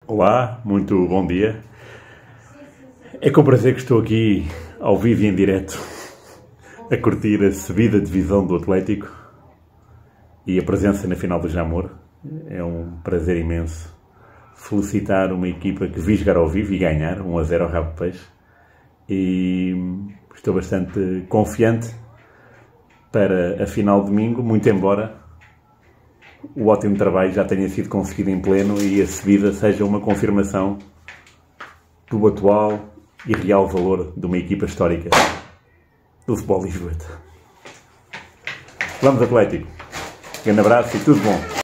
Olá, muito bom dia. É com prazer que estou aqui ao vivo e em direto a curtir a subida de divisão do Atlético e a presença na final do Jamor. É um prazer imenso felicitar uma equipa que vi jogar ao vivo e ganhar 1-0 ao Rabo de Peixe. E estou bastante confiante para a final de domingo, muito embora o ótimo trabalho já tenha sido conseguido em pleno e a subida seja uma confirmação do atual e real valor de uma equipa histórica do futebol lisboeta. Vamos, Atlético! Grande abraço e tudo bom!